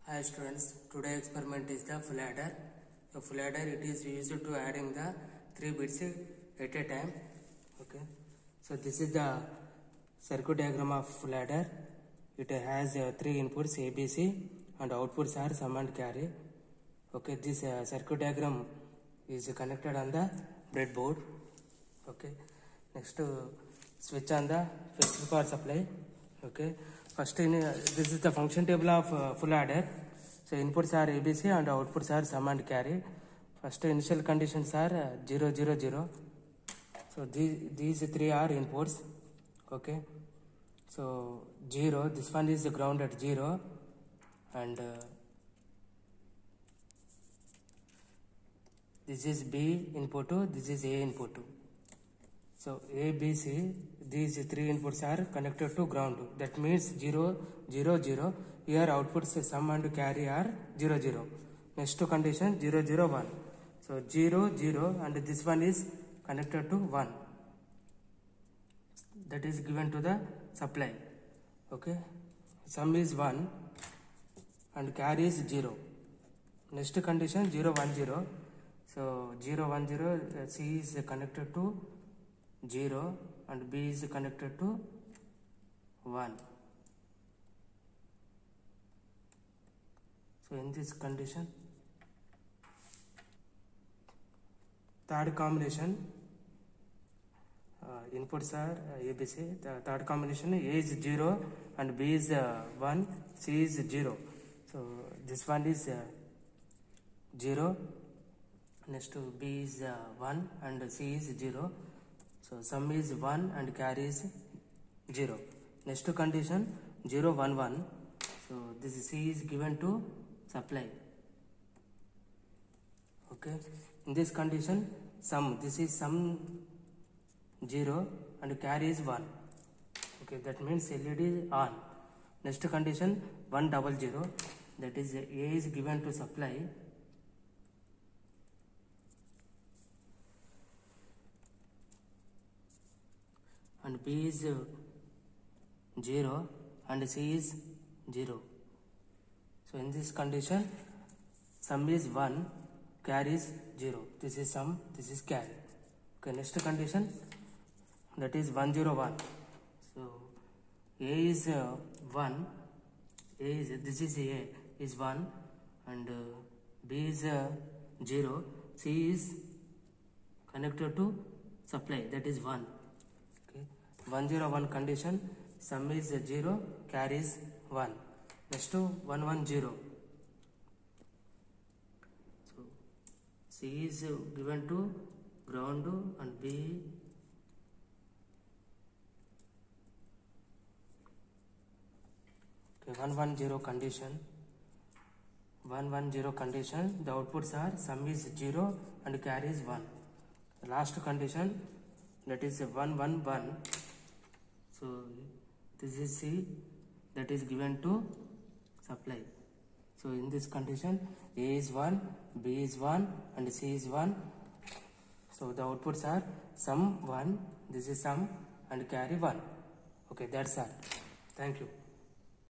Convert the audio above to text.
Hi students, today experiment is the full adder. The full adder it is used to adding the 3 bits at a time. Okay, so this is the circuit diagram of full adder. It has 3 inputs ABC and outputs are sum and carry. Okay, this circuit diagram is connected on the breadboard. Okay, next switch on the fixed power supply. Okay, first this is the function table of full adder. So inputs are ABC and outputs are sum and carry. First initial conditions are 0 0 0. So these 3 are inputs. Okay, so 0, this one is ground at 0 and this is B input 2, this is A input 2. So A, B, C, these 3 inputs are connected to ground. That means 0, 0, 0. Here outputs sum and carry are 0, 0. Next condition 0, 0, 1. So 0, 0 and this one is connected to 1. That is given to the supply. Okay. Sum is 1 and carry is 0. Next condition 0, 1, 0. So 0, 1, 0, C is connected to 0 and B is connected to 1. So in this condition, third combination, inputs are ABC. The third combination, A is 0 and B is 1, C is 0. So this one is 0. Next to B is 1 and C is 0. So sum is 1 and carry is 0. Next condition 0, 1, 1. So this C is given to supply. Okay. In this condition sum, this is sum 0 and carry is 1. Okay, that means LED is on. Next condition 1, 0, 0. That is A is given to supply. And B is 0 and C is 0. So in this condition sum is 1, carry is 0. This is sum, this is carry. Okay, next condition that is 1, 0, 1. So A is 1, A is, this is A is 1 and B is 0, C is connected to supply, that is 1. 1, 0, 1 condition, sum is 0, carry is 1. Next to 1, 1, 0. So C is given to ground and B okay, 1, 1, 0 condition. 1, 1, 0 condition, the outputs are sum is 0 and carry is 1. The last condition that is 1, 1, 1. So this is C that is given to supply. So in this condition A is 1, B is 1 and C is 1. So the outputs are sum 1, this is sum and carry 1. Okay, that's all. Thank you.